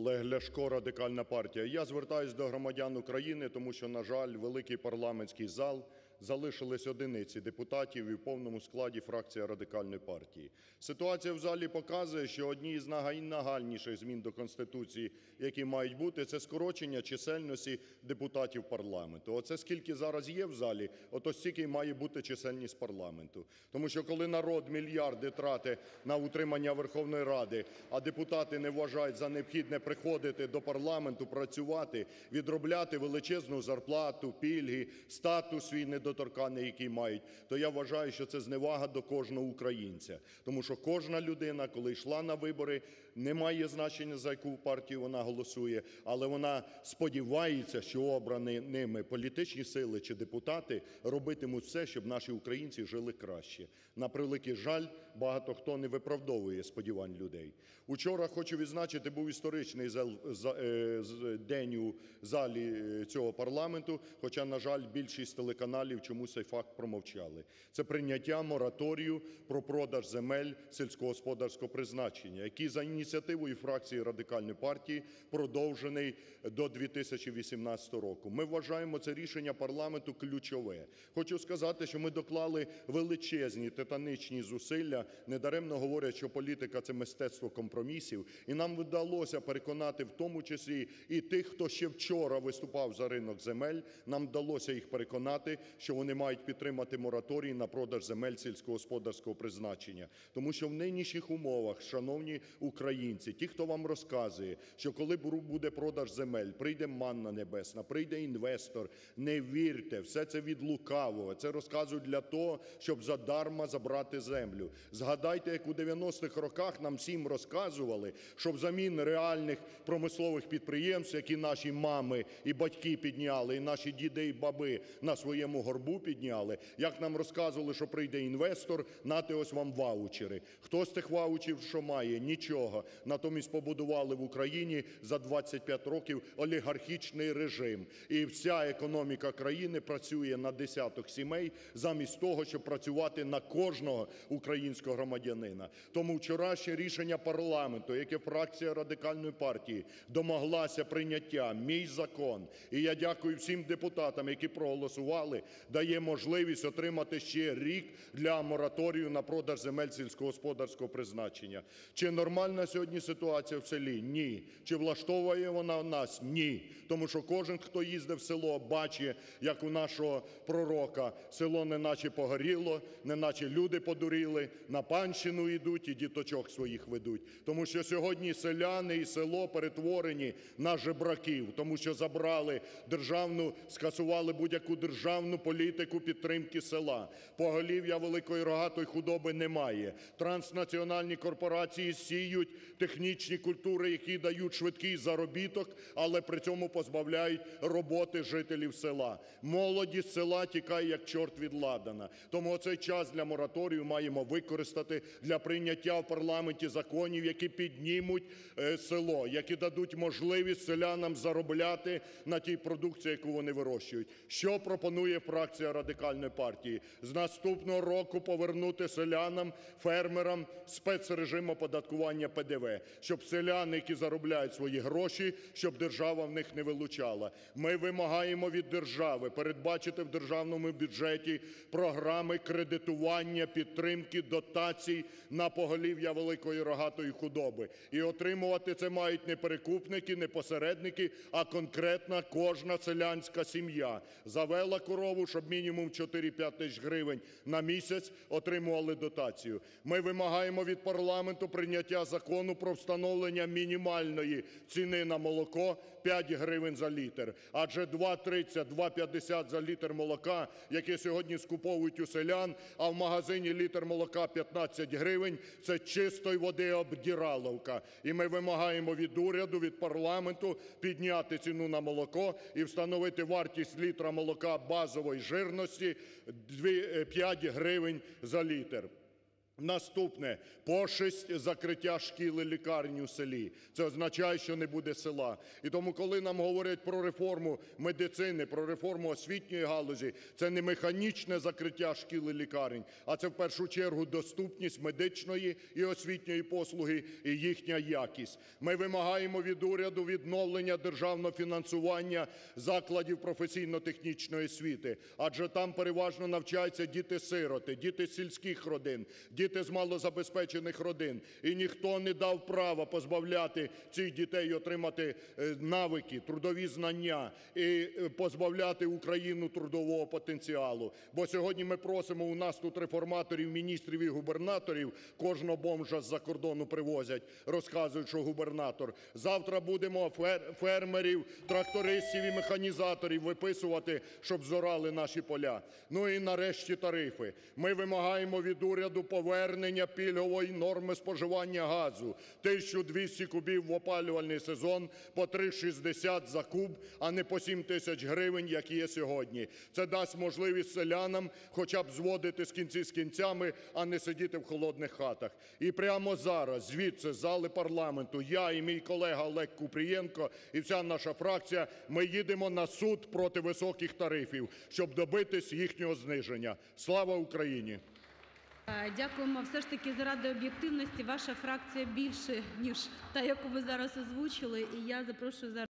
Олег Ляшко, Радикальна партія. Я звертаюсь до громадян України, тому що, на жаль, великий парламентський зал залишились одиниці депутатів і в повному складі фракція Радикальної партії. Ситуація в залі показує, що одні із найнагальніших змін до Конституції, які мають бути, це скорочення чисельності депутатів парламенту. Оце скільки зараз є в залі, ото стільки й має бути чисельність парламенту. Тому що коли народ мільярди тратить на утримання Верховної Ради, а депутати не вважають за необхідне приходити до парламенту, працювати, відробляти величезну зарплату, пільги, статус свій недоторканний, який мають, то я вважаю, що це зневага до кожного українця. Тому що кожна людина, коли йшла на вибори, не має значення, за яку партію вона голосує, але вона сподівається, що обрані ними політичні сили чи депутати робитимуть все, щоб наші українці жили краще. На превеликий жаль, багато хто не виправдовує сподівань людей. Учора, хочу відзначити, був історичний день у залі цього парламенту, хоча, на жаль, більшість телеканалів чомусь цей факт промовчали. Це прийняття мораторію про продаж земель сільськогосподарського призначення, який за ініціативою фракції Радикальної партії продовжений до 2018 року. Ми вважаємо це рішення парламенту ключове. Хочу сказати, що ми доклали величезні титанічні зусилля, недаремно говорять, що політика – це мистецтво компромісів, і нам вдалося переконати в тому числі і тих, хто ще вчора виступав за ринок земель, нам вдалося їх переконати, що вони мають підтримати мораторій на продаж земель сільськогосподарського призначення. Тому що в нинішніх умовах, шановні українці, ті, хто вам розказує, що коли буде продаж земель, прийде манна небесна, прийде інвестор, не вірте, все це від лукавого, це розказують для того, щоб задарма забрати землю. Згадайте, як у 90-х роках нам всім розказували, що взамін реальних промислових підприємств, які наші мами і батьки підняли, і наші діди і баби на своєму горбу підняли, як нам розказували, що прийде інвестор, нате ось вам ваучери. Хто з тих ваучерів що має? Нічого. Натомість побудували в Україні за 25 років олігархічний режим. І вся економіка країни працює на десяток сімей, замість того, щоб працювати на кожного українського громадянина. Тому вчорашнє рішення парламенту, яке фракція Радикальної партії домоглася прийняття, мій закон, і я дякую всім депутатам, які проголосували, дає можливість отримати ще рік для мораторію на продаж земель сільськогосподарського призначення. Чи нормальна сьогодні ситуація в селі? Ні. Чи влаштовує вона нас? Ні. Тому що кожен, хто їздив в село, бачить, як у нашого пророка село неначе погоріло, неначе люди подуріли, на панщину йдуть і діточок своїх ведуть. Тому що сьогодні селяни і село перетворені на жебраків, тому що забрали державну, скасували будь-яку державну політику підтримки села. Поголів'я великої рогатої худоби немає. Транснаціональні корпорації сіють технічні культури, які дають швидкий заробіток, але при цьому позбавляють роботи жителів села. Молодість села тікає, як чорт від ладана. Тому оцей час для мораторію маємо використати для прийняття в парламенті законів, які піднімуть село, які дадуть можливість селянам заробляти на тій продукції, яку вони вирощують. Що пропонує фракція Радикальної партії? З наступного року повернути селянам, фермерам спецрежим оподаткування ПДВ, щоб селяни, які заробляють свої гроші, щоб держава в них не вилучала. Ми вимагаємо від держави передбачити в державному бюджеті програми кредитування, підтримки, дотацій на поголів'я великої рогатої худоби. І отримувати це мають не перекупники, не посередники, а конкретна кожна селянська сім'я. Завела корову, щоб мінімум 4-5 тисяч гривень на місяць отримували дотацію. Ми вимагаємо від парламенту прийняття закону про встановлення мінімальної ціни на молоко 5 гривень за літр. Адже 2,30, 2,50 за літр молока, яке сьогодні скуповують у селян, а в магазині літр молока 15 гривень, це чистої води обдіраловка. І ми вимагаємо від уряду, від парламенту підняти ціну на молоко і встановити вартість літра молока базової жирності 5 гривень за літр. Наступне. Пошесть закриття шкіл і лікарень у селі. Це означає, що не буде села. І тому, коли нам говорять про реформу медицини, про реформу освітньої галузі, це не механічне закриття шкіл і лікарень, а це в першу чергу доступність медичної і освітньої послуги і їхня якість. Ми вимагаємо від уряду відновлення державного фінансування закладів професійно-технічної освіти, адже там переважно навчаються діти-сироти, діти з сільських родин, діти з малозабезпечених родин. І ніхто не дав права позбавляти цих дітей отримати навики, трудові знання і позбавляти Україну трудового потенціалу. Бо сьогодні ми просимо, у нас тут реформаторів, міністрів і губернаторів, кожного бомжа з-за кордону привозять, розказують, що губернатор. Завтра будемо фермерів, трактористів і механізаторів виписувати, щоб зорали наші поля. Ну і нарешті тарифи. Ми вимагаємо від уряду повернення пільгової норми споживання газу. 1200 кубів в опалювальний сезон, по 3,60 за куб, а не по 7 тисяч гривень, як є сьогодні. Це дасть можливість селянам хоча б зводити кінці з кінцями, а не сидіти в холодних хатах. І прямо зараз, звідси, з зали парламенту, я і мій колега Олег Купрієнко і вся наша фракція, ми їдемо на суд проти високих тарифів, щоб добитись їхнього зниження. Слава Україні! Дякуємо. Все ж таки, заради об'єктивності, ваша фракція більше, ніж та, яку ви зараз озвучили. І я запрошую зараз